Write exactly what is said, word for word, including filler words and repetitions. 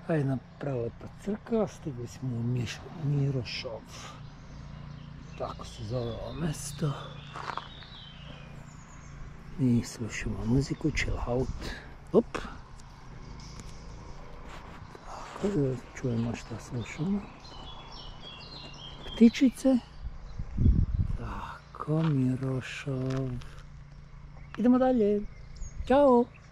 Aj napravo ta crkva, stigli smo u Mirošov. Tako se zove ovo mesto. Mi slušamo muziku, chill out. Op. Tako da čujemo šta slušamo. Ptičice. Tako, Mirošov. Idemo dalje. Ćao!